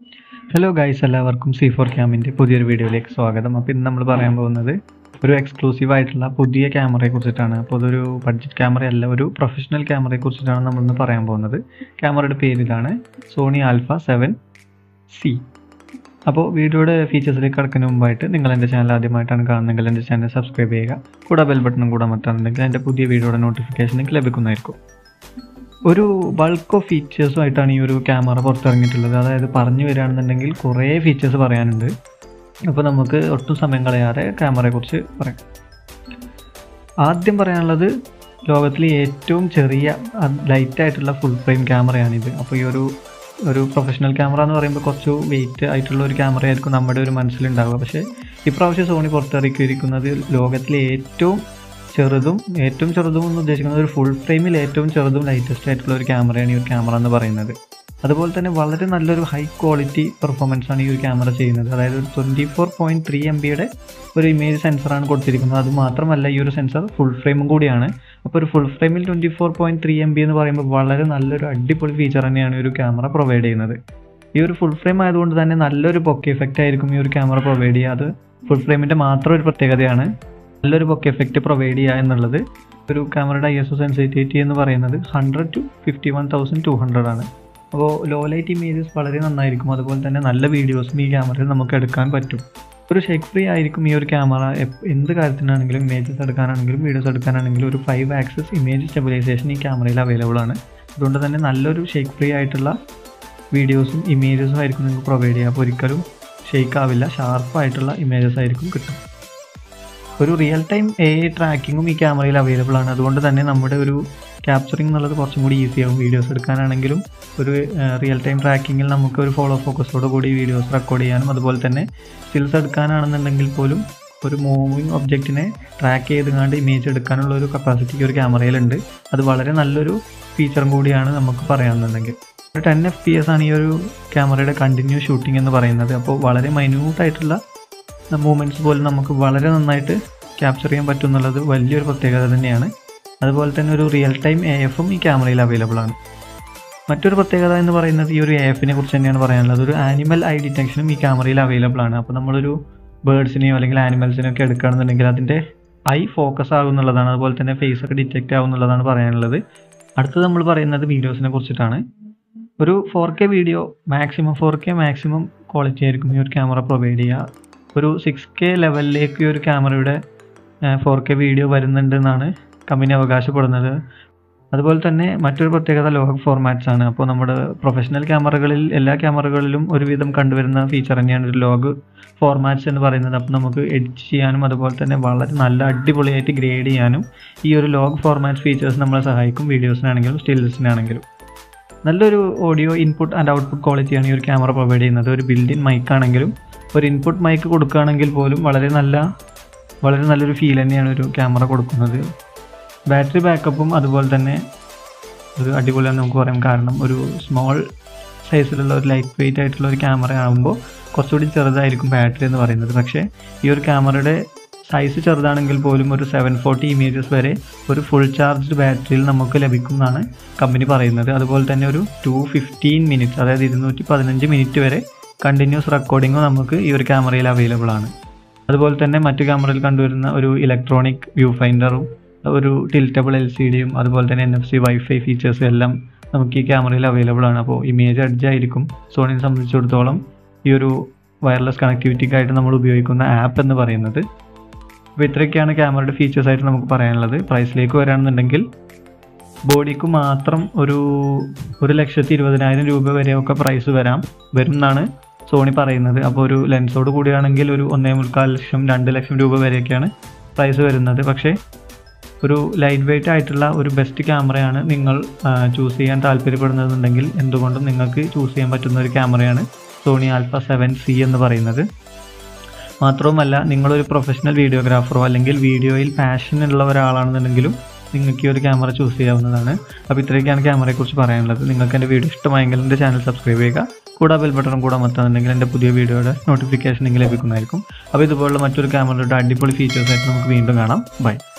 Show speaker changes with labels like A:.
A: Hello guys, എല്ലാവർക്കും C4 ക്യാമിൻ്റെ പുതിയൊരു വീഡിയോയിലേക്ക് സ്വാഗതം. അപ്പോൾ ഇന്ന് നമ്മൾ പറയാൻ പോകുന്നത് ഒരു എക്സ്ക്ലൂസീവ് ആയിട്ടുള്ള പുതിയ ക്യാമറയെ കുറിച്ചിട്ടാണ്. അപ്പോൾ അതൊരു ബഡ്ജറ്റ് ക്യാമറയല്ല, ഒരു പ്രൊഫഷണൽ ക്യാമറയെ കുറിച്ചിട്ടാണ് നമ്മളിന്ന് പറയാൻ പോകുന്നത്. ക്യാമറയുടെ പേര് ഇതാണ്, സോണി ആൽഫ 7C. അപ്പോൾ വീഡിയോയുടെ ഫീച്ചേഴ്സിലേക്ക് കടക്കുന്നതിന് മുമ്പായിട്ട് നിങ്ങൾ എൻ്റെ ചാനൽ ആദ്യമായിട്ടാണ് കാണുന്നതെങ്കിൽ എൻ്റെ ചാനൽ സബ്സ്ക്രൈബ് ചെയ്യുക. കൂടെ ബെൽ ബട്ടണും കൂടെ അമർത്താനുണ്ടെങ്കിൽ എൻ്റെ പുതിയ വീഡിയോയുടെ നോട്ടിഫിക്കേഷൻ നിങ്ങൾക്ക് ലഭിക്കുന്നതായിരിക്കും. ഒരു ബൾക്ക് ഓഫ് ഫീച്ചേഴ്സുമായിട്ടാണ് ഈ ഒരു ക്യാമറ പുറത്തിറങ്ങിയിട്ടുള്ളത്. അതായത് പറഞ്ഞു വരികയാണെന്നുണ്ടെങ്കിൽ കുറേ ഫീച്ചേഴ്സ് പറയാനുണ്ട്. അപ്പോൾ നമുക്ക് ഒട്ടും സമയം കളയാതെ ക്യാമറയെക്കുറിച്ച് പറയാം. ആദ്യം പറയാനുള്ളത്, ലോകത്തിലെ ഏറ്റവും ചെറിയ ലൈറ്റായിട്ടുള്ള ഫുൾ ഫ്രെയിം ക്യാമറയാണിത്. അപ്പോൾ ഈ ഒരു പ്രൊഫഷണൽ ക്യാമറ എന്ന് പറയുമ്പോൾ കുറച്ച് വെയിറ്റ് ആയിട്ടുള്ള ഒരു ക്യാമറ ആയിരിക്കും നമ്മുടെ ഒരു മനസ്സിലുണ്ടാവുക. പക്ഷേ ഇപ്രാവശ്യം സോണി പുറത്തിറക്കിയിരിക്കുന്നത് ലോകത്തിലെ ഏറ്റവും ചെറുതും എന്ന് ഉദ്ദേശിക്കുന്നത് ഒരു ഫുൾ ഫ്രെയിമിൽ ഏറ്റവും ചെറുതും ലൈറ്റസ്റ്റ് ആയിട്ടുള്ള ഒരു ക്യാമറയാണ് ഈ ഒരു ക്യാമറ എന്ന് പറയുന്നത്. അതുപോലെ തന്നെ വളരെ നല്ലൊരു ഹൈ ക്വാളിറ്റി പെർഫോമൻസ് ആണ് ഈ ഒരു ക്യാമറ ചെയ്യുന്നത്. അതായത് ഒരു 24.3 MB ഒരു ഇമേജ് സെൻസറാണ് കൊടുത്തിരിക്കുന്നത്. അത് മാത്രമല്ല, ഈ ഒരു സെൻസർ ഫുൾ ഫ്രെയിമും കൂടിയാണ്. അപ്പോൾ ഒരു ഫുൾ ഫ്രെയിമിൽ 24.3 MB എന്ന് പറയുമ്പോൾ വളരെ നല്ലൊരു അടിപൊളി ഫീച്ചർ തന്നെയാണ് ഈ ഒരു ക്യാമറ പ്രൊവൈഡ് ചെയ്യുന്നത്. ഈ ഒരു ഫുൾ ഫ്രെയിം ആയതുകൊണ്ട് തന്നെ നല്ലൊരു ബൊക്കെ എഫക്റ്റ് ആയിരിക്കും ഈ ഒരു ക്യാമറ പ്രൊവൈഡ് ചെയ്യുക. അത് ഫുൾ ഫ്രെയിമിൻ്റെ മാത്രം ഒരു പ്രത്യേകതയാണ്. നല്ലൊരു ബൊക്കെ എഫക്റ്റ് പ്രൊവൈഡ് ചെയ്യുക എന്നുള്ളത്. ഒരു ക്യാമറയുടെ ISO സെൻസിറ്റിവിറ്റി എന്ന് പറയുന്നത് 100 to 51,200 ആണ്. അപ്പോൾ ലോ ലൈറ്റ് ഇമേജസ് വളരെ നന്നായിരിക്കും. അതുപോലെ തന്നെ നല്ല വീഡിയോസും ഈ ക്യാമറയിൽ നമുക്ക് എടുക്കാൻ പറ്റും. ഒരു ഷേക്ക് ഫ്രീ ആയിരിക്കും ഈ ഒരു ക്യാമറ. എന്ത് കാര്യത്തിനാണെങ്കിലും, ഇമേജസ് എടുക്കാനാണെങ്കിലും വീഡിയോസ് എടുക്കാനാണെങ്കിലും ഒരു 5 ആക്സിസ് ഇമേജ് സ്റ്റെബിലൈസേഷൻ ഈ ക്യാമറയിൽ അവൈലബിൾ ആണ്. അതുകൊണ്ട് തന്നെ നല്ലൊരു ഷേക്ക് ഫ്രീ ആയിട്ടുള്ള വീഡിയോസും ഇമേജസും ആയിരിക്കും നിങ്ങൾക്ക് പ്രൊവൈഡ് ചെയ്യുക. അപ്പോൾ ഒരിക്കലും ഷേക്ക് ആവില്ല, ഷാർപ്പായിട്ടുള്ള ഇമേജസ് ആയിരിക്കും കിട്ടും. ഒരു റിയൽ ടൈം AI ട്രാക്കിങ്ങും ഈ ക്യാമറയിൽ അവൈലബിൾ ആണ്. അതുകൊണ്ട് തന്നെ നമ്മുടെ ഒരു ക്യാപ്ചറിങ് എന്നുള്ളത് കുറച്ചും കൂടി ഈസിയാവും. വീഡിയോസ് എടുക്കാനാണെങ്കിലും ഒരു റിയൽ ടൈം ട്രാക്കിങ്ങിൽ നമുക്ക് ഒരു ഫോളോ ഫോക്കസോട് കൂടി വീഡിയോസ് റെക്കോർഡ് ചെയ്യാനും, അതുപോലെ തന്നെ സ്റ്റിൽസ് എടുക്കാനാണെന്നുണ്ടെങ്കിൽ പോലും ഒരു മൂവിങ് ഒബ്ജക്റ്റിനെ ട്രാക്ക് ചെയ്തുകൊണ്ട് ഇമേജ് എടുക്കാനുള്ള ഒരു കപ്പാസിറ്റി ഒരു ക്യാമറയിലുണ്ട്. അത് വളരെ നല്ലൊരു ഫീച്ചറും കൂടിയാണ് നമുക്ക് പറയാമെന്നുണ്ടെങ്കിൽ. ഒരു 10 FPS ആണ് ഈ ഒരു ക്യാമറയുടെ കണ്ടിന്യൂസ് ഷൂട്ടിംഗ് എന്ന് പറയുന്നത്. അപ്പോൾ വളരെ മൈന്യൂട്ടായിട്ടുള്ള മൂവ്മെൻറ്റ്സ് പോലും നമുക്ക് വളരെ നന്നായിട്ട് ക്യാപ്ചർ ചെയ്യാൻ പറ്റും എന്നുള്ളത് വലിയൊരു പ്രത്യേകത തന്നെയാണ്. അതുപോലെ തന്നെ ഒരു റിയൽ ടൈം AFും ഈ ക്യാമറയിൽ അവൈലബിൾ ആണ്. മറ്റൊരു പ്രത്യേകത എന്ന് പറയുന്നത് ഈ ഒരു AFനെ കുറിച്ച് തന്നെയാണ് പറയാനുള്ളത്. ഒരു ആനിമൽ ഐ ഡിറ്റക്ഷനും ഈ ക്യാമറയിൽ അവൈലബിൾ ആണ്. അപ്പോൾ നമ്മളൊരു ബേർഡ്സിനെയോ അല്ലെങ്കിൽ ആനിമൽസിനെയോ ഒക്കെ എടുക്കുകയാണെന്നുണ്ടെങ്കിൽ അതിൻ്റെ ഐ ഫോക്കസ് ആകുന്നുള്ളതാണ്. അതുപോലെ തന്നെ ഫേസ് ഒക്കെ ഡിറ്റക്റ്റ് ആകുന്നുള്ളതാണ് പറയാനുള്ളത്. അടുത്തത് നമ്മൾ പറയുന്നത് വീഡിയോസിനെ കുറിച്ചിട്ടാണ്. ഒരു 4K video maximum 4K maximum quality ആയിരിക്കും ഈ ഒരു ക്യാമറ പ്രൊവൈഡ് ചെയ്യുക. ഒരു 6K ലെവലിലേക്ക് ഈ ഒരു ക്യാമറയുടെ 4K വീഡിയോ വരുന്നുണ്ടെന്നാണ് കമ്പനി അവകാശപ്പെടുന്നത്. അതുപോലെ തന്നെ മറ്റൊരു പ്രത്യേകത ലോഗ് ഫോർമാറ്റ്സ് ആണ്. അപ്പോൾ നമ്മുടെ പ്രൊഫഷണൽ ക്യാമറകളിൽ, എല്ലാ ക്യാമറകളിലും ഒരുവിധം കണ്ടുവരുന്ന ഫീച്ചർ തന്നെയാണ് ഒരു ലോഗ് ഫോർമാറ്റ്സ് എന്ന് പറയുന്നത്. അപ്പോൾ നമുക്ക് എഡിറ്റ് ചെയ്യാനും അതുപോലെ തന്നെ വളരെ നല്ല അടിപൊളിയായിട്ട് ഗ്രേഡ് ചെയ്യാനും ഈ ഒരു ലോഗ് ഫോർമാറ്റ് ഫീച്ചേഴ്സ് നമ്മളെ സഹായിക്കും, വീഡിയോസിനാണെങ്കിലും സ്റ്റിൽസിനാണെങ്കിലും. നല്ലൊരു ഓഡിയോ ഇൻപുട്ട് ആൻഡ് ഔട്ട്പുട്ട് ക്വാളിറ്റിയാണ് ഈ ഒരു ക്യാമറ പ്രൊവൈഡ് ചെയ്യുന്നത്. ഒരു ബിൽഡ് ഇൻ മൈക്ക് ആണെങ്കിലും ഒരു ഇൻപുട്ട് മൈക്ക് കൊടുക്കുകയാണെങ്കിൽ പോലും വളരെ നല്ലൊരു ഫീൽ തന്നെയാണ് ഒരു ക്യാമറ കൊടുക്കുന്നത്. ബാറ്ററി ബാക്കപ്പും അതുപോലെ തന്നെ ഒരു അടിപൊളിയാണെന്ന് നമുക്ക് പറയാം. കാരണം ഒരു സ്മോൾ സൈസിലുള്ള ഒരു ലൈറ്റ് വെയിറ്റ് ആയിട്ടുള്ള ഒരു ക്യാമറ ആകുമ്പോൾ കുറച്ചുകൂടി ചെറുതായിരിക്കും ബാറ്ററി എന്ന് പറയുന്നത്. പക്ഷേ ഈ ഒരു ക്യാമറയുടെ സൈസ് ചെറുതാണെങ്കിൽ പോലും ഒരു 740 ഇമേജസ് വരെ ഒരു ഫുൾ ചാർജ്ഡ് ബാറ്ററിയിൽ നമുക്ക് ലഭിക്കും എന്നാണ് കമ്പനി പറയുന്നത്. അതുപോലെ തന്നെ ഒരു 215 മിനിറ്റ്സ്, അതായത് 215 മിനിറ്റ് വരെ കണ്ടിന്യൂസ് റെക്കോർഡിങ്ങും നമുക്ക് ഈ ഒരു ക്യാമറയിൽ അവൈലബിൾ ആണ്. അതുപോലെ തന്നെ മറ്റു ക്യാമറയിൽ കണ്ടുവരുന്ന ഒരു ഇലക്ട്രോണിക് വ്യൂ ഫൈൻഡറും ഒരു ടിൽറ്റബിൾ LCDയും അതുപോലെ തന്നെ NFC വൈഫൈ ഫീച്ചേഴ്സും എല്ലാം നമുക്ക് ഈ ക്യാമറയിൽ അവൈലബിൾ ആണ്. അപ്പോൾ ഇമേജ് എഡ്ജായിരിക്കും സോണിയെ സംബന്ധിച്ചിടത്തോളം ഈ ഒരു വയർലെസ് കണക്ടിവിറ്റിക്കായിട്ട് നമ്മൾ ഉപയോഗിക്കുന്ന ആപ്പ് എന്ന് പറയുന്നത്. അപ്പോൾ ഇത്രയൊക്കെയാണ് ക്യാമറയുടെ ഫീച്ചേഴ്സായിട്ട് നമുക്ക് പറയാനുള്ളത്. പ്രൈസിലേക്ക് വരികയാണെന്നുണ്ടെങ്കിൽ ബോഡിക്ക് മാത്രം ഒരു 1,20,000 രൂപ വരെയൊക്കെ പ്രൈസ് വരും എന്നാണ് സോണി പറയുന്നത്. അപ്പോൾ ഒരു ലെൻസോട് കൂടിയാണെങ്കിൽ ഒരു 1,4 ലക്ഷം 2 ലക്ഷം രൂപ വരെയൊക്കെയാണ് പ്രൈസ് വരുന്നത്. പക്ഷേ ഒരു ലൈറ്റ് വെയിറ്റ് ആയിട്ടുള്ള ഒരു ബെസ്റ്റ് ക്യാമറയാണ് നിങ്ങൾ ചൂസ് ചെയ്യാൻ താല്പര്യപ്പെടുന്നതെന്നുണ്ടെങ്കിൽ എന്തുകൊണ്ടും നിങ്ങൾക്ക് ചൂസ് ചെയ്യാൻ പറ്റുന്ന ഒരു ക്യാമറയാണ് സോണി ആൽഫ 7C എന്ന് പറയുന്നത്. മാത്രവുമല്ല, നിങ്ങളൊരു പ്രൊഫഷണൽ വീഡിയോഗ്രാഫറോ അല്ലെങ്കിൽ വീഡിയോയിൽ പാഷൻ ഉള്ള ഒരാളാണെന്നുണ്ടെങ്കിലും നിങ്ങൾക്ക് ഈ ഒരു ക്യാമറ ചൂസ് ചെയ്യാവുന്നതാണ്. അപ്പോൾ ഇത്രയൊക്കെയാണ് ക്യാമറയെക്കുറിച്ച് പറയാനുള്ളത്. നിങ്ങൾക്ക് എൻ്റെ വീഡിയോ ഇഷ്ടമായെങ്കിൽ എൻ്റെ ചാനൽ സബ്സ്ക്രൈബ് ചെയ്യുക. കൂടാതെ ബെൽ ബട്ടൺ കൂടെ അമർത്താന്നുണ്ടെങ്കിൽ എൻ്റെ പുതിയ വീഡിയോയുടെ നോട്ടിഫിക്കേഷൻ നിങ്ങൾക്ക് ലഭിക്കുന്നതായിരിക്കും. അപ്പോൾ ഇതുപോലുള്ള മറ്റൊരു ക്യാമറയുടെ അടിപൊളി ഫീച്ചേഴ്സായിട്ട് നമുക്ക് വീണ്ടും കാണാം. ബൈ.